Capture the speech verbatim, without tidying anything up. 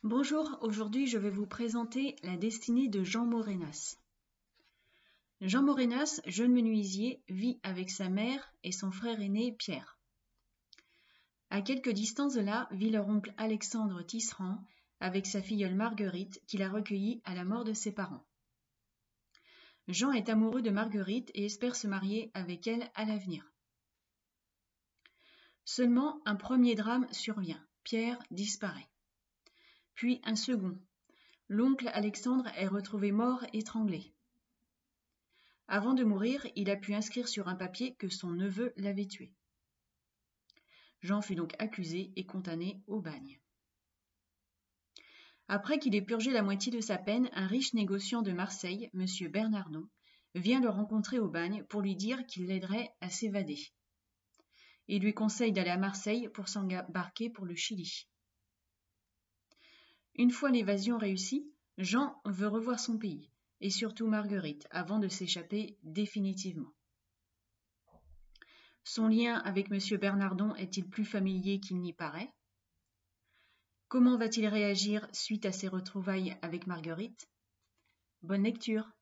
Bonjour, aujourd'hui je vais vous présenter la destinée de Jean Morénas. Jean Morénas, jeune menuisier, vit avec sa mère et son frère aîné Pierre. À quelque distance de là vit leur oncle Alexandre Tisserand avec sa filleule Marguerite qu'il a recueillie à la mort de ses parents. Jean est amoureux de Marguerite et espère se marier avec elle à l'avenir. Seulement un premier drame survient, Pierre disparaît. Puis un second. L'oncle Alexandre est retrouvé mort étranglé. Avant de mourir, il a pu inscrire sur un papier que son neveu l'avait tué. Jean fut donc accusé et condamné au bagne. Après qu'il ait purgé la moitié de sa peine, un riche négociant de Marseille, M. Bernardon, vient le rencontrer au bagne pour lui dire qu'il l'aiderait à s'évader. Il lui conseille d'aller à Marseille pour s'embarquer pour le Chili. Une fois l'évasion réussie, Jean veut revoir son pays, et surtout Marguerite, avant de s'échapper définitivement. Son lien avec M. Bernardon est-il plus familier qu'il n'y paraît? Comment va-t-il réagir suite à ses retrouvailles avec Marguerite? Bonne lecture!